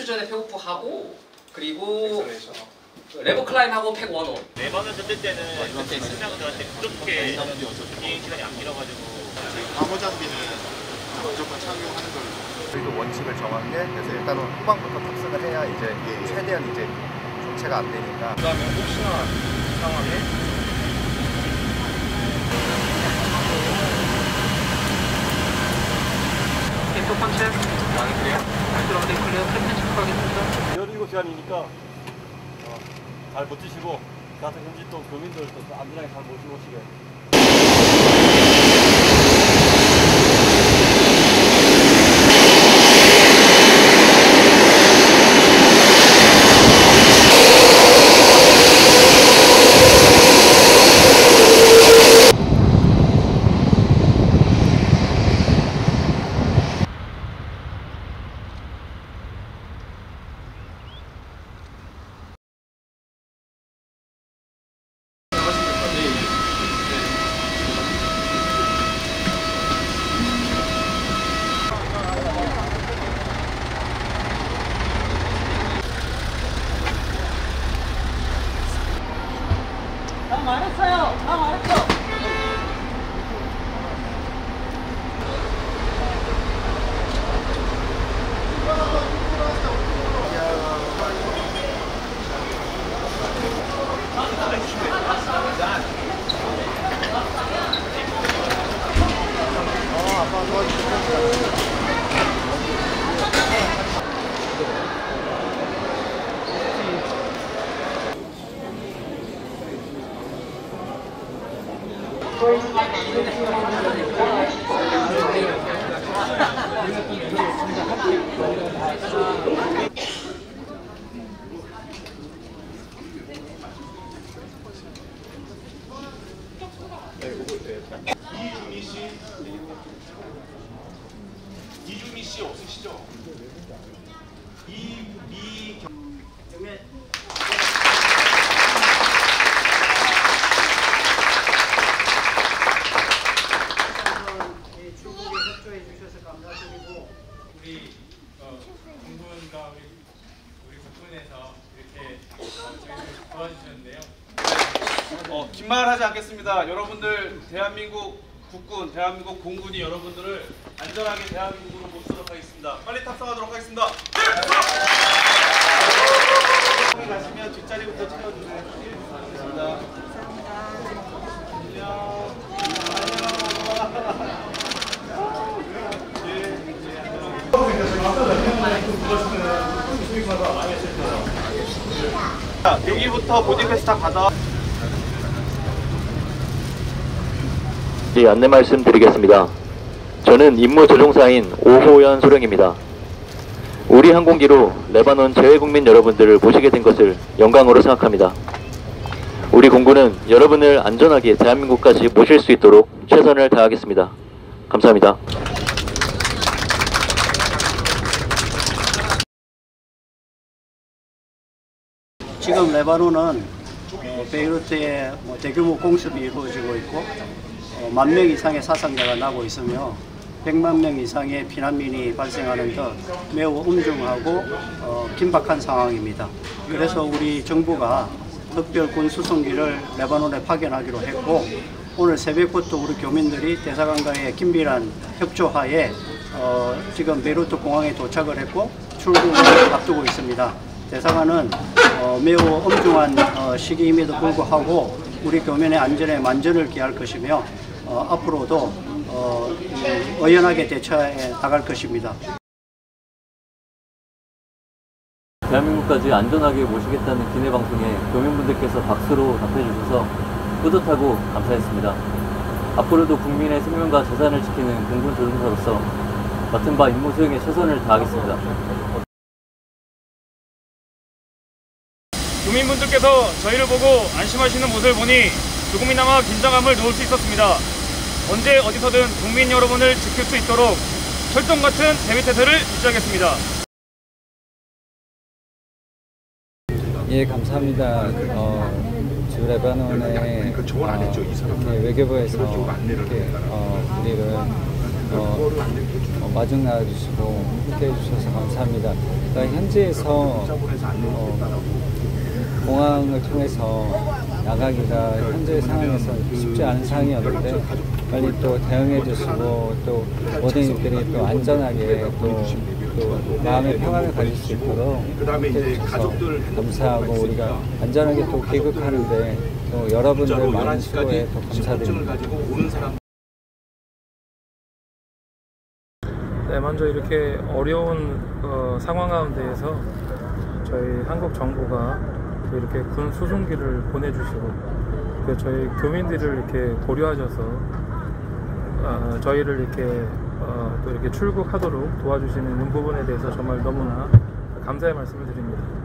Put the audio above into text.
전에 팩오프 하고 그리고 레버 클라임하고 팩 원온. 레버는 전대 때는 그때 신상들한테 그렇게 비행 시간이 안 길어가지고 방호 장비는 무조건 착용하는 걸로. 저희도 원칙을 정한 게 그래서 일단은 후방부터 탑승을 해야 이제 최대한 이제 교체가 안 되니까. 그다음에 혹시나 상황에 첫 번째 그래요? 들어가게 클리어 캡틴 체크하겠습니다. 17시간이니까 잘 버티시고 같은 현지 또 교민들 또 안전하게 잘 모시고 오시게. 이준희 씨 없으시죠? 출국에 협조해 주셔서 감사드리고 우리 공군과 우리 국군에서 이렇게 저희를 도와주셨는데요. 긴 말 하지 않겠습니다. 여러분들 대한민국 국군, 대한민국 공군이 여러분들을 안전하게 대한민국으로 모시도록 하겠습니다. 빨리 탑승하도록 하겠습니다. 네! 가시면 뒷자리부터 채워주세요. 감사합니다. 자, 여기부터 보딩 패스 다 가다. 안내 말씀드리겠습니다. 저는 임무 조종사인 오호연 소령입니다. 우리 항공기로 레바논 재외국민 여러분들을 모시게 된 것을 영광으로 생각합니다. 우리 공군은 여러분을 안전하게 대한민국까지 모실 수 있도록 최선을 다하겠습니다. 감사합니다. 지금 레바논은 베이루트에 대규모 공습이 이루어지고 있고 10,000명 이상의 사상자가 나고 있으며 100만 명 이상의 피난민이 발생하는 등 매우 엄중하고 긴박한 상황입니다. 그래서 우리 정부가 특별 군 수송기를 레바논에 파견하기로 했고 오늘 새벽부터 우리 교민들이 대사관과의 긴밀한 협조하에 지금 베이루트 공항에 도착을 했고 출국을 앞두고 있습니다. 대사관은 매우 엄중한 시기임에도 불구하고 우리 교민의 안전에 만전을 기할 것이며 앞으로도 의연하게 대처해 나갈 것입니다. 대한민국까지 안전하게 모시겠다는 기내 방송에 교민분들께서 박수로 답해 주셔서 뿌듯하고 감사했습니다. 앞으로도 국민의 생명과 재산을 지키는 공군 조종사로서 맡은 바 임무 수행에 최선을 다하겠습니다. 교민분들께서 저희를 보고 안심하시는 모습을 보니 조금이나마 긴장감을 놓을 수 있었습니다. 언제 어디서든 국민 여러분을 지킬 수 있도록 철동 같은 대비태세를 유지하겠습니다. 예, 감사합니다. 지금 레바논에 외교부에서 이렇게 우리를 마중 나와주시고 함께 해주셔서 감사합니다. 그러니까 현지에서 공항을 통해서 나가기가 현재 상황에서 쉽지 않은 상황이었는데 빨리 또 대응해 주시고 또 모든 일들이 또 안전하게 또 마음의 평안을 가질 수 있도록 해주셔서 감사하고 우리가 안전하게 또 귀국하는데 또 여러분들 많은 수고에 또 감사드립니다. 네, 먼저 이렇게 어려운 상황 가운데에서 저희 한국 정부가 이렇게 군 수송기를 보내주시고 저희 교민들을 이렇게 고려하셔서 저희를 이렇게 또 이렇게 출국하도록 도와주시는 부분에 대해서 정말 너무나 감사의 말씀을 드립니다.